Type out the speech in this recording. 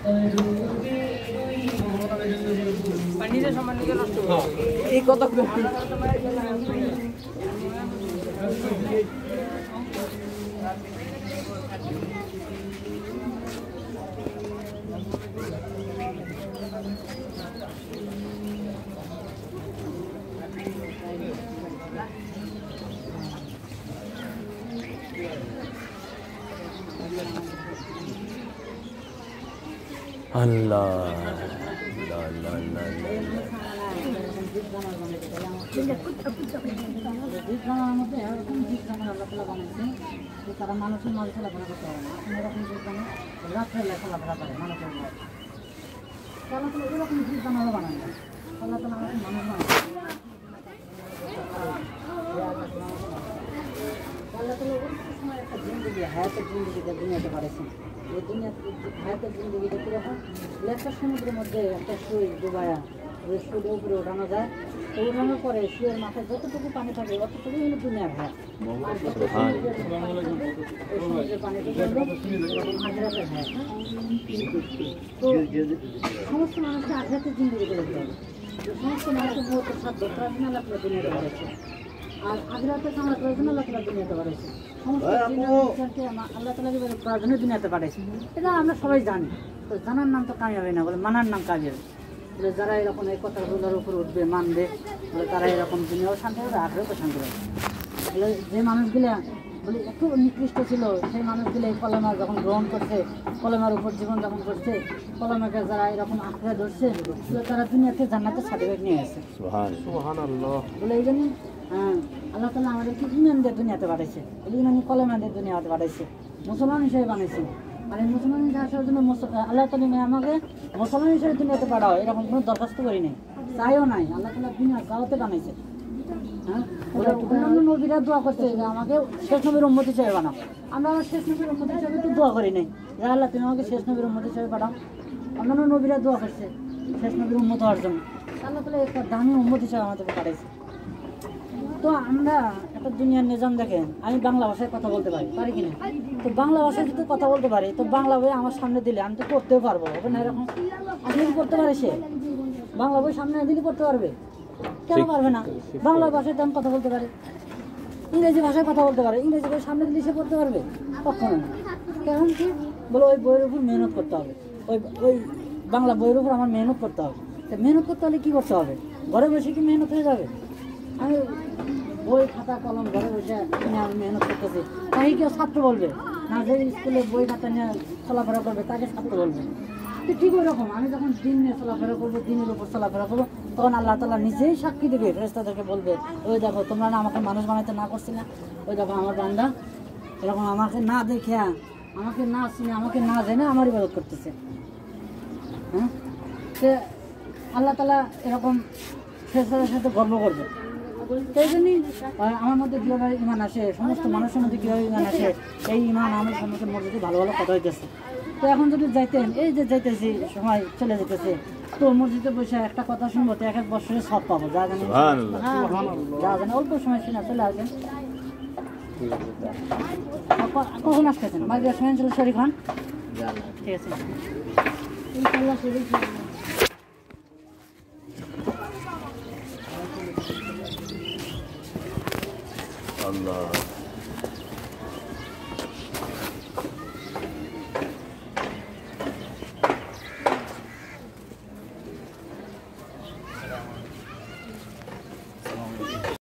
নিজের সম্মান নিজে নষ্ট এই কথা আল্লাহ তারা মানুষের মাঝে চলাফেরা করতে হবে না এখন এরকম রাত্রে চলাফেরা করে মানুষের মাঝে চলাফেরা এরকম জীবনারও বানায় না আল্লাহ তালা আমাকে মানুষ বানায় আল্লাহ তালা ওই সময় একটা জিন্দগি হায়াতের জিন্দগিটা দুনিয়াতে পারেছেন এই দুনিয়াতে হায়াতের জিন্দগিটা কীরকম একটা সমুদ্রের মধ্যে একটা সুই ডুবায়া ওই সুইয়ের উপরে ওঠানো যায় তো ওঠানোর পরে সুইয়ের মাথায় যতটুকু পানি থাকে অতটুকু হলো দুনিয়ার হায়াত সমুদ্রের পানিটুকু হলো আখেরাতের হায়াত তো সমস্ত মানুষকে আখেরাতের জিন্দগি করে দিতে হবে সমস্ত মানুষের বহুত সাধ্য প্রাচীন আল্লাহ তালা দুনিয়াতে পারেছে আর আখেরাতে কামড়া প্রয়োজন আল্লাহ তালা দুনিয়াতে পারেছে সমস্ত আল্লাহ তালা প্রয়োজনে দুনিয়াতে পারেছে এটা আমরা সবাই জানি তো জানার নাম তো কামিয়াবি না বলে মানার নাম কামিয়াবি বলে যারা এরকম এই কথাগুলোর উপর উঠবে মানবে বলে তারা এরকম দুনিয়াও শান্তি হবে আখেরাতেও শান্তি হবে বলে যে মানুষগুলা বলে একটু নিকৃষ্ট ছিল সেই মানুষগুলো এই কলেমা যখন গ্রহণ করছে কলেমার উপর জীবনযাপন করছে কলেমাকে যারা এরকম আঁকড়ে ধরছে তারা দুনিয়াতে জান্নাতের সার্টিফিকেট নিয়ে আসছে বলে এই জন্য আল্লাহ তালা আমাদেরকে ইমানদের দুনিয়াতে পাঠাইছে ইমানি কলেমাদের দুনিয়াতে পাঠাইছে মুসলমান হিসেবে বানাইছে আর এই মুসলমান হিসেবে আসার জন্য আল্লাহ তালা আমাকে মুসলমান হিসেবে দুনিয়াতে পাঠাও এরকম কোনো দরখাস্ত করি নাই চাইও নাই আল্লাহ তালা দুনিয়া গাওয়াতে বানাইছে হ্যাঁ অন্যান্য নবীরা দোয়া করছে যে আমাকে শেষ নবীর উম্মত হিসেবে বানাও আমরা আমার শেষ নবীর উম্মত হিসেবে একটু দোয়া করি নাই যে আল্লাহ তুমি আমাকে শেষ নবীর উম্মত হিসেবে পাঠাও অন্যান্য নবীরা দোয়া করছে শেষ নবীর উম্মত হওয়ার জন্য আল্লাহ তালা একটা দামি উম্মত হিসেবে আমাদেরকে পাঠাইছে তো আমরা একটা দুনিয়ার নিজাম দেখেন আমি বাংলা ভাষায় কথা বলতে পারি কিনা তো বাংলা ভাষায় যদি কথা বলতে পারি তো বাংলা বই আমার সামনে দিলে আমি তো পড়তেও পারবো হবে না এরকম আপনি কি করতে পারে সে বাংলা বই সামনে দিলে পড়তে পারবে কেন পারবে না বাংলা ভাষায় তো আমি কথা বলতে পারি ইংরেজি ভাষায় কথা বলতে পারে ইংরেজি বই সামনে দিলে সে পড়তে পারবে কখনো না কারণ কি বলে ওই বইয়ের উপর মেহনত করতে হবে ওই বাংলা বইয়ের উপর আমার মেহনত করতে হবে মেহনত করতে হলে কী করতে হবে ঘরে বসে কি মেহনত হয়ে যাবে আমি বই খাতা কলম ঘরে বসে কিনে আমি মেহনত করতেছি তাই কেউ ছাত্র বলবে না যে স্কুলে বই খাতা নিয়ে চলাফেরা করবে তাকে ছাত্র বলবে তো ঠিক ওই রকম আমি যখন দিন নিয়ে চলাফেরা করবো দিনের উপর চলাফেরা করবো তখন আল্লাহ তালা নিজেই সাক্ষী দেবে ফেরেশতাদেরকে বলবে ওই দেখো তোমরা না আমাকে মানুষ বানাইতে না করছি না ওই দেখো আমার বান্দা এরকম আমাকে না দেখে আমাকে না চিনে আমাকে না জেনে আমার ইবাদত করতেছে হ্যাঁ সে আল্লাহ তালা এরকম ফেরেশতাদের সাথে গর্ব করবে সেই জন্যই আমার মধ্যে কীভাবে ইমান আসে সমস্ত মানুষের মধ্যে কীভাবে ইমান আসে এই ইমান আমার সম্মুখের মধ্যে ভালো ভালো কথা হইতেছে তো এখন যদি যাইতেন এই যে যাইতেছি সময় চলে যেতেছে তো মসজিদে বসে একটা কথা শুনবো তো এক এক বছরে সব পাবো যা জানি যা জানি অল্প সময় শুনে চলে আসবেন কখন আসতেছেন মাঝে সময় ছিল শরীফ খান ঠিক আছে ইনশাআল্লাহ শরীফ Allah